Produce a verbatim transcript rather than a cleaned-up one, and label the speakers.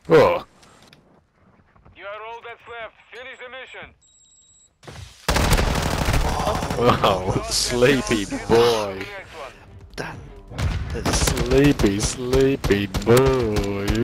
Speaker 1: Oh.
Speaker 2: You are all that's left. Finish the mission.
Speaker 1: Oh, sleepy boy.
Speaker 2: The next one.
Speaker 3: Dan. There's
Speaker 1: Sleepy, sleepy boy.